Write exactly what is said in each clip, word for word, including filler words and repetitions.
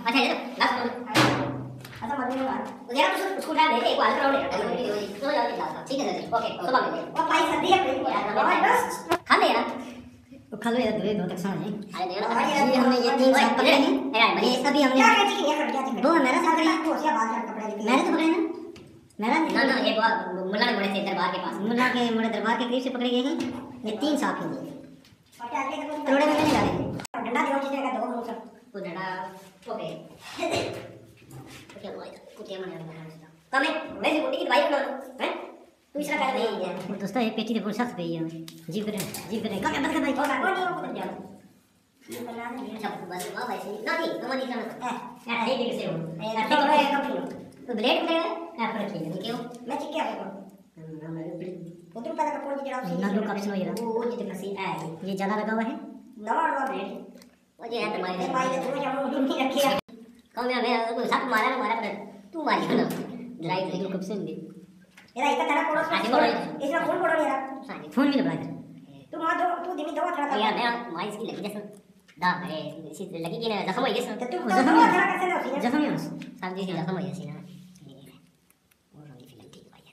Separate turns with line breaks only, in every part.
अच्छा ये लास्ट अच्छा मत नहीं यार तो यार तो उसको उठा ले एक वाला राउंड है तो यार ठीक है सर ओके सुबह मिलते हैं और भाई सर दिया बस खा ले यार तो खा लो यार बहुत अच्छा है अरे ये हमने ये तीन साथ पकड़े हैं ये सभी हमने क्या कहती है यार क्या दो मेरा साथ पकड़े तो उसके बाद कपड़े मैंने तो पकड़े ना मेरा ना ना ये मुल्ला के मुड़े से दरबार के पास मुल्ला के मुड़े दरबार के करीब से पकड़े गए हैं ये तीन साथ हैं करोड़े में नहीं डाले डंडा दियो जिसने का दो मुंह को डंडा ओके क्या बोला कुछ ये मने कम है वैसे गुंडी की दवाई बना लो हैं तू इसरा कर नहीं है दोस्तों ये पेटी दे बोल सकते हैं जी करे जी करे कम बंद कर भाई और नहीं ऊपर जा ये बना दे अच्छा बस वाह भाई सही नहीं कम नहीं करना है ये देख से हो ये ठीक है कम तो ब्लेड पे क्या फर्क है क्यों मैं ठीक है वो तो पता का फोन जरा ना लो कब सुनो ये वो जितने मशीन है ये ज्यादा लगा हुआ है नवा नवा ब्लेड वो ये है तुम्हारे भाई ने तुम्हें जानो नहीं रखिया कम है मैं सब मारा मारा पर तू मारी ना ड्राइव देखो कब से ले एरा इसका तेरा फोन इसका फोन फोड़ो यार फोन भी लगा तू मां दो तू दिमी दवा थोड़ा यार मैं माइस की लगी जैसे दा है इसी लगी कि ना जख्म हो गया तो तू जख्म थोड़ा कैसे लो जख्म है सब जी जख्म हो गया सी ना और वाली फिल्म ठीक भाई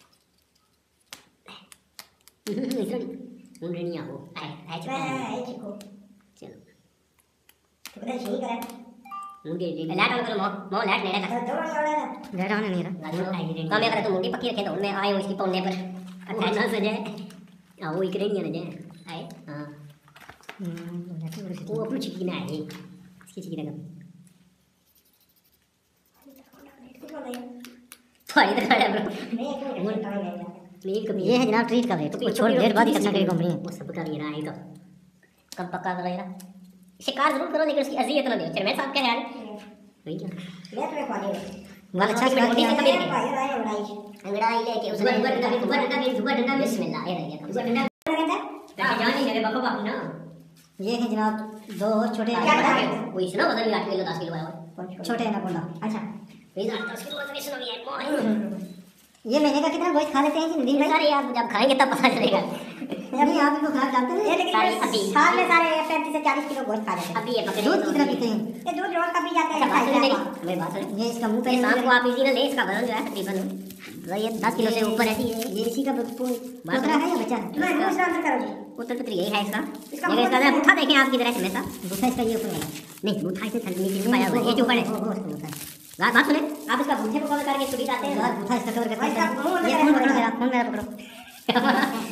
यार इसरो मुंडे नहीं आओ आए आए चलो आए चलो चलो तो पता सही करे मुंडे लैट ऑन करो मो मो लैट नेड़ा कर दो वाला लैट ऑन नहीं रहा कम अगर तो मुंडी पक्की रखे तो उनमें आए उसकी पौने पर अटैच हो जाए हां वो इकरे नहीं आने जाए आए हां वो अपनी चिकी में आए इसकी चिकी लगा फायदा तो खड़ा ब्रो नहीं कभी ये है जनाब ट्रीट कर रहे तो छोड़ देर बाद ही करना करेगा कंपनी वो सब कर रहा है तो कब पक्का कर रहा है शिकार जरूर करो लेकिन उसकी अजियत ना दो चल मैं साहब कह रहा है वही क्या मैं तुम्हें खा दे वाला अच्छा शिकार किया कभी नहीं लड़ाई लेके उसने दुआ डंडा दुआ डंडा में दुआ डंडा बिस्मिल्लाह ये रह गया दुआ डंडा कहता है जान नहीं मेरे बको बाप ना ये है जनाब दो छोटे वो इसना वजन आठ किलो दस किलो आया छोटे ना बोला अच्छा ये दस किलो वजन इसना भी है ये महीने का कितना गोश्त खा लेते हैं जी दिन में सारे आप जब खाएंगे तब पता चलेगा अभी आप इनको खा जानते हैं लेकिन साल में सारे पैंतीस से चालीस किलो गोश्त खा जाते हैं अभी ये बकरे दूध कितना पीते हैं ये दूध रोज का पी जाते हैं मैं बात करें ये इसका मुंह पे शाम को आप इसी ना ले इसका वजन जो है तकरीबन ये दस किलो से ऊपर है ये इसी का बकरा है या बच्चा है मैं दूसरा आंसर करो जी उत्तर पत्र यही है इसका ये इसका बूथा देखें आप किधर है हमेशा बूथा इसका ये ऊपर है नहीं बूथा इसे ठंडी नीचे पाया हुआ है ये जो ऊपर है बात बात सुने आप इसका बूथे को कवर करके सुबह आते हैं बात बूथा इसका कवर करके ये फोन पकड़ो मेरा फोन मेरा पकड़ो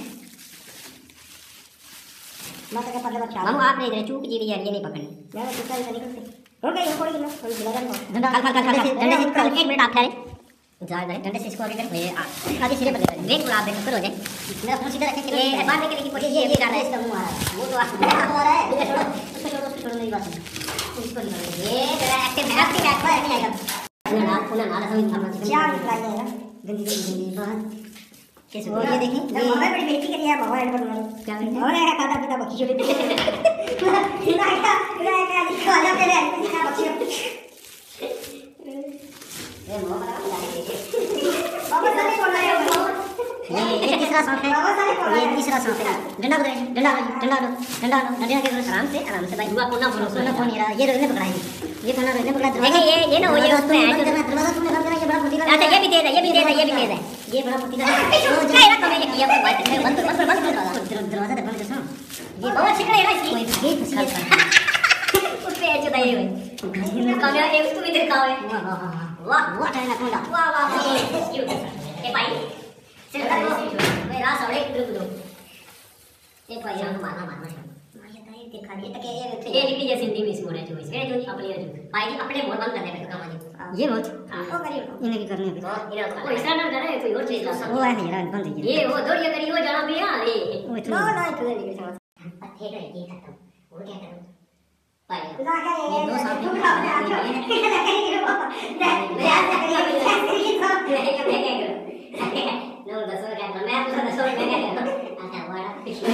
मत के पल्ले बच्चा हम आप नहीं इधर चूक जी यार ये नहीं पकड़नी मैं कुत्ता इधर निकलते हो गया ये कोई ना कोई बिलागन को डंडा खाल खाल खाल डंडे से कल एक मिनट आप ठहरे जा रहे डंडे से इसको आगे कर ये आगे सिरे पर ब्रेक बोला आप ब्रेक कर हो जाए मेरा फोन सीधा रखे ये बाहर निकलने की कोशिश ये ये कर रहा है इसका मुंह आ रहा है वो तो आ रहा है ये छोड़ो उसको छोड़ो उसको छोड़ो नहीं बात उसको नहीं ये तेरा एक्टिव एक्टिव बैक पर नहीं आएगा ना पुनः ना समझ करना चाहिए क्या निकाल जाएगा गंदी गंदी बात कैसे वो ये देखें ये हमें बड़ी बेइज्जती करी है बाबा एड पर क्या और है खाता पीता बच्ची छोड़ी ना क्या ना क्या दिखा जा पहले दिखा बच्ची ये मोह लगा बाबा साले कौन है ये ये तीसरा सांप है ये तीसरा सांप है डंडा दो डंडा डंडा दो डंडा दो डंडा के आराम से आराम से भाई दुआ कोना बोलो सोना फोन रहा ये रोने पकड़ा है ये कोना रोने पकड़ा देखिए ये ये ना वो ये उसमें है जो दरवाजा तुमने बंद करा ये बड़ा फुटीला अच्छा ये भी दे दे ये भी दे दे ये भी दे दे ये बड़ा फुटीला वो क्या है कम है ये बात है बंद बंद बंद कर दरवाजा बंद कर सुनो ये बहुत छिकड़े है ना इसकी कोई भागे फंसी उस पे जो दे हुए कम है ये उसको भी दिखाओ वाह वाह वाह वाह टाइम लगा वाह वाह क्यूट ए भाई चल मैं रात साढ़े किधर किधर ये भाई हम मारना मारना मारिया ताई देखा ये तक ये ये लिखी जैसे हिंदी में इसको है जो इसके जो अपने जो भाई जी अपने मोर बंद करने का काम ये बहुत वो करियो इन्हें की करने अभी वो इसका ना करे कोई और चीज वो है यार बंद है ये वो दौड़िया करियो जाना भी यार ये ना ना तो नहीं समझ पत्ते का ये खत्म वो क्या करूं भाई ना क्या ये दो साल तुम खाओ ना क्या मैं क्या करूं नो दसो क्या मैं तो दसो क्या करूं अच्छा वाला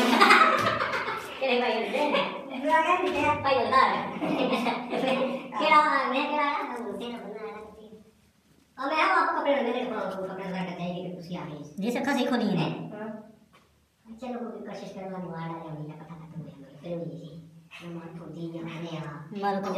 केरे भाई दे दुआ क्या नहीं है भाई बता केड़ा मैं केड़ा मुझे ना बना है अब मैं आपको कपड़े लेने को कपड़े लगा के जाएगी कुछ आ गई ये सब सही खोनी है चलो कोई कोशिश करने वाला वाला है नहीं पता खत्म हो गया फिर ये मैं मार फोड़ दी यहाँ ने यहाँ मारो